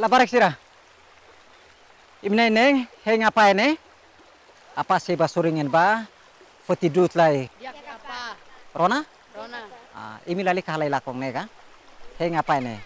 labarak sira. Imna neng heng apa ini? Apa sih basuringin ba? Foti dut lai. Ya apa? Rona? Rona. Imi lali kalai lakong nega. Heng apa ini?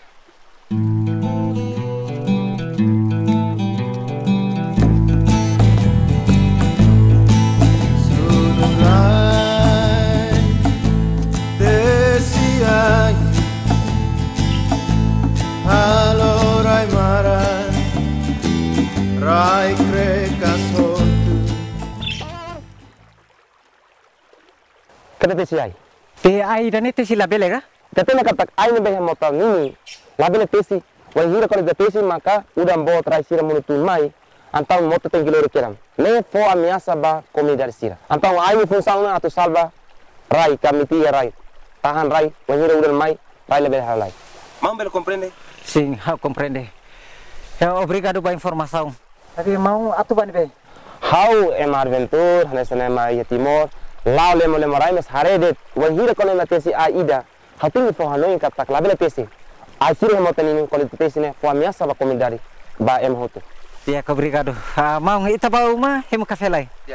Kada tesi ai. Te ai dan itu sila belega? Katanya katak ai ne behe motor nini. Labele tesi. Wai hira kalau da tesi maka udah bawa trai sira menutun mai. Antau moto tengkilo kiram. Ne fo amiasa ba komi dari sira. Antau ai pun sauna atau salva rai kami tiga rai. Tahan rai. Wai hira udah mai. Rai lebih halai. Mau bel comprende? Sim, how compreende. Obrigado ba informação. Tapi mau atu ban be. How Aventura, nessa nema Timor. Lau lemo rai mes haredet wahira kalau na tesi aida hatingi fo hanoi katak labela tesi asir hemotani kalau tesi ne fo amiasa ba komidari ba em hoto Ya, obrigado. Mau ita ba uma hemu kafe lai. Ya.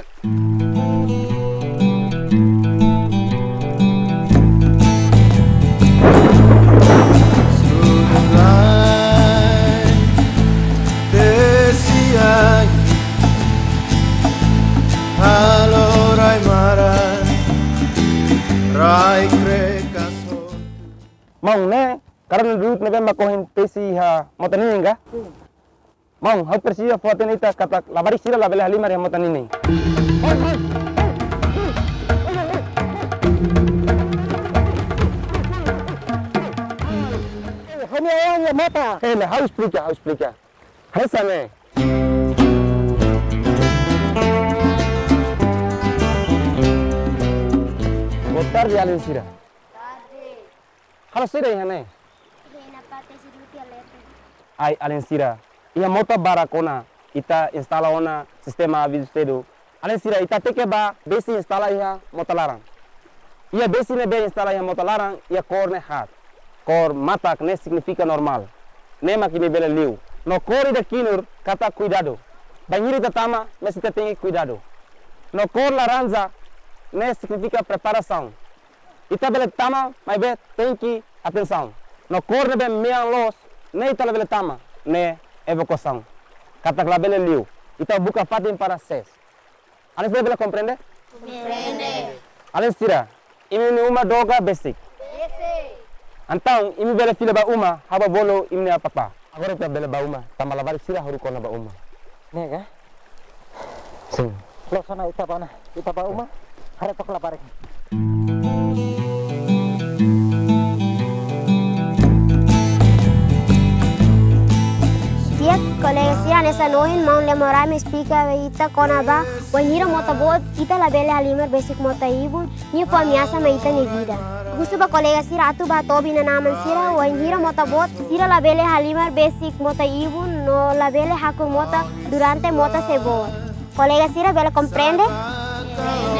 Mau ne karena dulu ne bemba kohen tesi ha motani enggak? Mau hau persia foto ita kata labari sira labele halima re motani ne. Hani ayahnya mata. Ne hau explica. Hesa ne. Boa tarde, Alin Sira. Halo sira ihane. Ai Alin Sira. Ia moto barakona ita instala ona sistema avistedo. Alin Sira ita teke ba besi instala ia motolarang. Ia besi ne be instala ia motolarang ia corne hat. Cor matak ne significa normal. Nema kini bele liu. No cor da kinur kata cuidado. Banhiri tatama mas ita tem cuidado. No cor laranja ne significa preparação. Ita bele tama, mas be tem que atenção. No cor ne be meia los, ne ita bele tama, ne evocação. Kata bele liu. Ita buka fatin para ses. Alin Sira bele compreende? Compreende. Alin Sira, ini uma doga basic. Então, imi bele fila ba uma, haba bolo imne papa. Agora ita bele ba uma, tama lavar Sira haru kona ba uma. Nega. Sim. Lo sana ita ba uma. Hare tok labarak. Dia colega sia nessa noite mau lemorar me explica ita konaba wanhira motabot ita labele halimer basic mota ibu ni fo amiasa me ita ni vida gusuba colega sira atu ba tobi na naman sira wanhira motabot sira labele halimer basic mota ibu no labele haku mota durante mota sebo colega sira bela comprende